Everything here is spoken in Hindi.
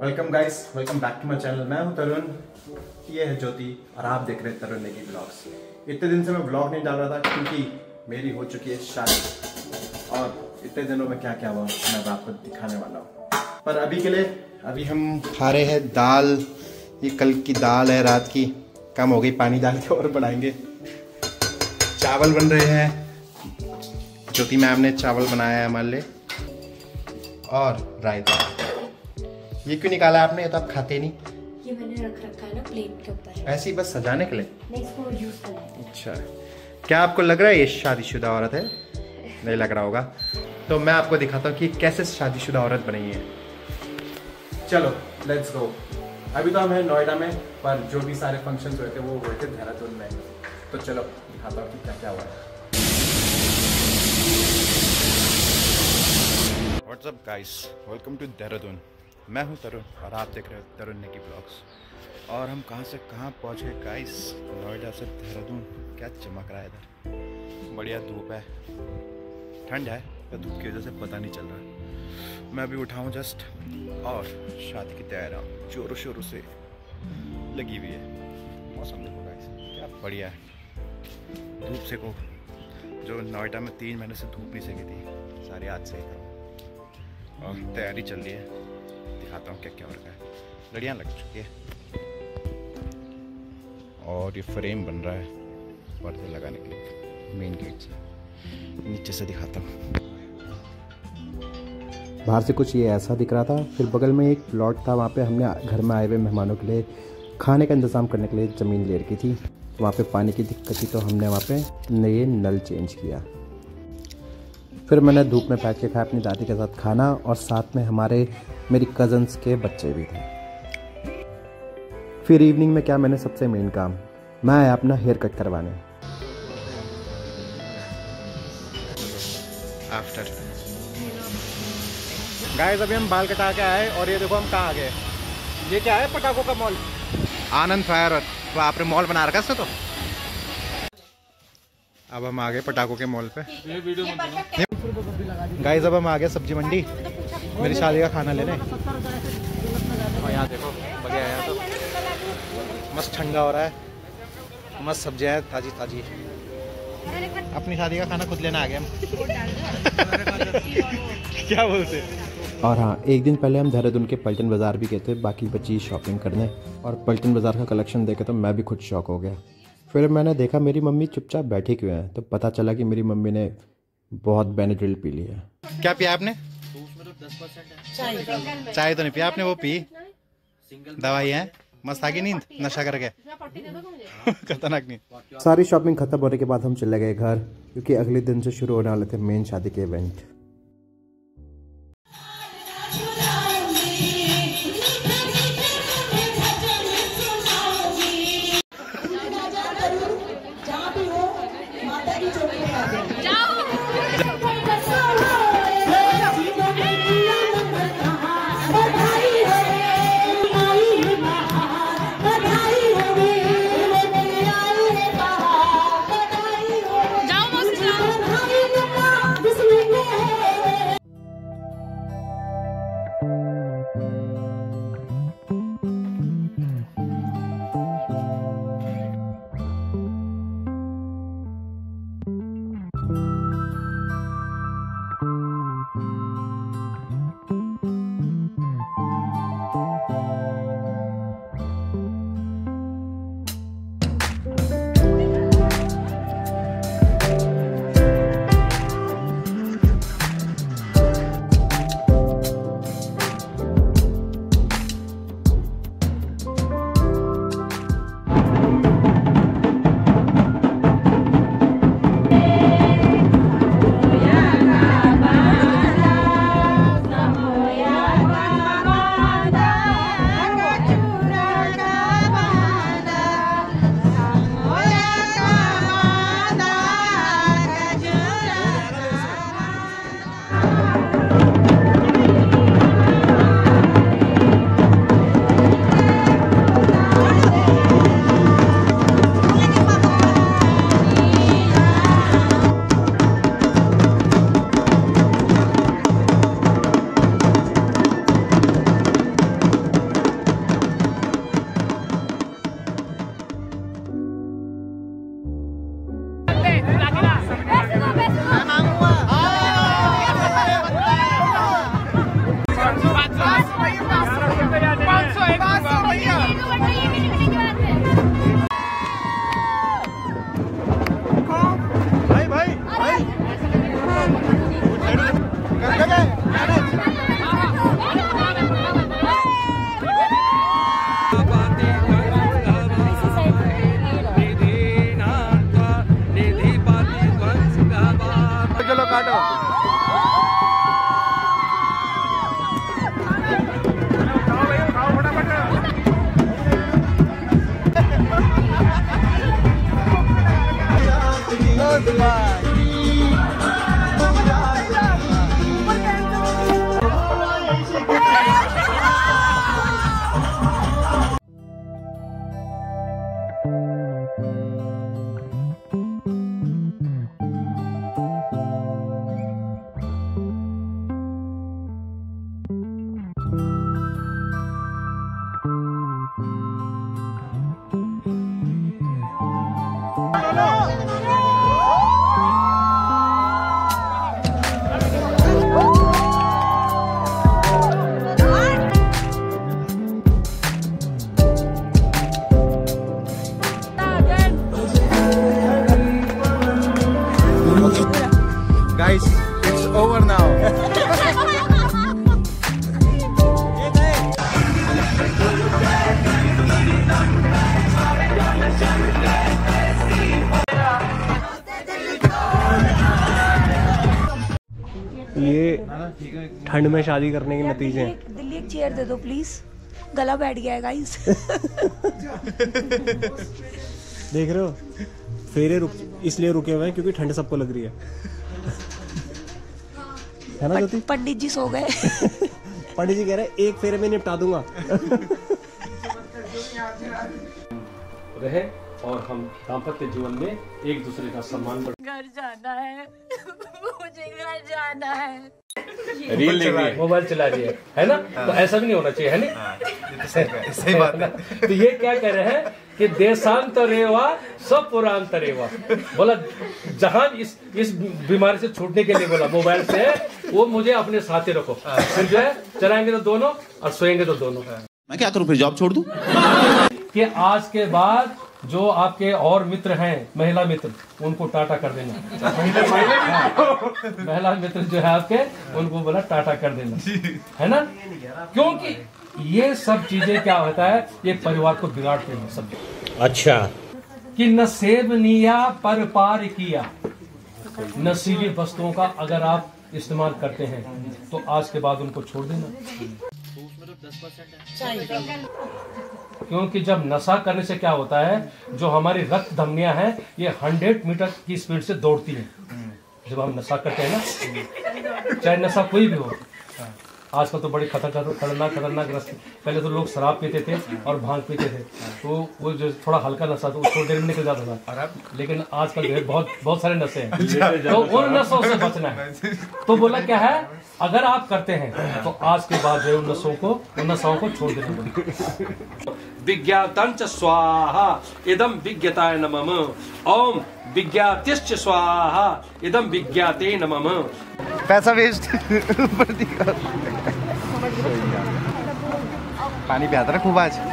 Welcome guys, welcome back to my channel. मैं हूं तरुण, ये है ज्योति और आप देख रहे हैं तरुण नेगी ब्लॉग्स। इतने दिन से मैं ब्लॉग नहीं डाल रहा था क्योंकि मेरी हो चुकी है शादी और इतने दिनों में क्या क्या हुआ मैं आपको दिखाने वाला हूँ। पर अभी के लिए अभी हम खा रहे हैं दाल। ये कल की दाल है, रात की कम हो गई, पानी डाल के और बढ़ाएंगे। चावल बन रहे हैं, ज्योति मैम ने चावल बनाया है हमारे लिए, और रायता। ये क्यों निकाला आपने? ये तो आप खाते नहीं। ये मैंने रख रखा है ना प्लेट के ऊपर, ऐसे ही बस सजाने के लिए। नहीं, इसको यूज करना है। अच्छा, क्या आपको लग रहा है ये शादीशुदा औरत है? नहीं लग रहा होगा, तो मैं आपको दिखाता हूँ कि कैसे शादीशुदा औरत बनी है। चलो लेट्स गो। अभी तो हम हैं नोएडा में, पर जो भी सारे फंक्शंस हुए थे वो हुए थे देहरादून में। तो चलो दिखाता हूँ कि क्या क्या हुआ है। What's up guys, welcome to Dehradun. मैं हूं तरुण और आप देख रहे हो तरुण नेगी ब्लॉग्स। और हम कहां से कहां पहुंच गए गाइस, नोएडा से देहरादून। क्या चमक रहा है इधर, बढ़िया धूप है, ठंड है पर धूप की वजह से पता नहीं चल रहा। मैं अभी उठा हूँ जस्ट और शादी की तैयारियाँ जोरों शोरों से लगी हुई है। मौसम देखो गाइस क्या बढ़िया है। धूप से को जो नोएडा में 3 महीने से धूप नहीं सेकी थी, सारी आज से और तैयारी चल रही है। दिखाता हूँ क्या क्या हो रहा है। लड़ियाँ लग चुकी है और ये फ्रेम बन रहा है पर्दे लगाने के लिए मेन गेट से। नीचे से दिखाता हूँ। बाहर से कुछ ये ऐसा दिख रहा था, फिर बगल में एक प्लॉट था, वहाँ पे हमने घर में आए हुए मेहमानों के लिए खाने का इंतज़ाम करने के लिए ज़मीन ले रखी थी। वहाँ पे पानी की दिक्कत थी तो हमने वहाँ पे नए नल चेंज किया। फिर मैंने धूप में बैठ के खाया अपनी दादी के साथ खाना, और साथ में मेरी कज़न्स के बच्चे भी थे। फिर इवनिंग में क्या, मैंने सबसे मेन काम, मैं आया अपना हेयर कट करवाने। आफ्टर गाइस अभी हम बाल कटा के आए और ये देखो हम कहाँ आ गए। ये क्या है? पटाखों का मॉल, आनंद फायर। आपने मॉल बना रखा है तो। अब हम आ गए पटाखों के मॉल पे। गाइस अब हम आ गए सब्जी मंडी मेरी शादी का खाना लेने। और यहाँ देखो बढ़िया है, तो मस्त ठंडा हो रहा है, मस्त सब्जियाँ हैं ताजी ताजी। अपनी शादी का खाना खुद लेना आ गए हम। क्या बोलते। और हाँ, एक दिन पहले हम देहरादून के पल्टन बाज़ार भी गए थे बाकी बची शॉपिंग करने, और पल्टन बाज़ार का कलेक्शन देखे तो मैं भी खुद शॉक हो गया। फिर मैंने देखा मेरी मम्मी चुपचाप बैठी क्यों है, तो पता चला कि मेरी मम्मी ने बहुत बेनेड्रिल पी ली है। क्या पिया आपने? चाय तो नहीं पिया आपने, वो पी दवाई है। मस्त आ गई नींद नशा करके। खतरनाक नींद। सारी शॉपिंग खत्म होने के बाद हम चले गए घर, क्योंकि अगले दिन से शुरू होने वाले थे मेन शादी के इवेंट। ये ठंड में शादी करने के नतीजे हैं। दिल्ली एक चेयर दे दो प्लीज, गला बैठ गया है गाइस। देख रहे हो, फेरे इसलिए रुके हुए हैं क्योंकि ठंड सबको लग रही है ना ज्योति? पंडित जी सो गए। पंडित जी कह रहे हैं एक फेरे में निपटा दूंगा। रहे और हम दाम्पत्य जीवन में एक दूसरे का सम्मान घर जाना है, मुझे घर जाना है। मोबाइल चला रही है ना? तो ऐसा भी नहीं होना चाहिए, है ना? सही बात है। तो ये क्या कह रहे हैं कि देशांतरेवा सब पुरांतरेवा, बोला जहां इस बीमारी से छूटने के लिए बोला मोबाइल से वो मुझे अपने साथ ही रखो, फिर जो है चलाएंगे तो दोनों और सोएंगे तो दोनों। मैं क्या करूं, फिर जॉब छोड़ दूं? कि आज के बाद जो आपके और मित्र हैं, महिला मित्र, उनको टाटा कर देना। महिला मित्र जो है आपके, उनको बोला टाटा कर देना, है ना? क्योंकि ये सब चीजें क्या होता है, ये परिवार को बिगाड़ते हैं सब। अच्छा, कि न सेवनिया पर पार किया, नशीली वस्तुओं का अगर आप इस्तेमाल करते हैं तो आज के बाद उनको छोड़ देना। क्योंकि जब नशा करने से क्या होता है, जो हमारी रक्त धमनियां हैं ये 100 मीटर की स्पीड से दौड़ती हैं जब हम नशा करते हैं ना, चाहे नशा कोई भी हो। आजकल तो बड़े खतरनाक रास्ते। पहले तो लोग शराब पीते थे और भांग पीते थे, तो वो जो थोड़ा हल्का नशा था उसको देर में निकल जाता था। लेकिन आजकल बहुत सारे नशे हैं, तो उन नशों से बचना है। तो बोला क्या है, अगर आप करते हैं तो आज के बाद जो उन नशों को छोड़ देना। विज्ञातं च स्वाहा इदं विज्ञताय नमः। ओम विज्ञातिश्च स्वाहा इदं विज्ञाते नमः। पैसा वेस्ट। पानी पिया था ना खूब आज।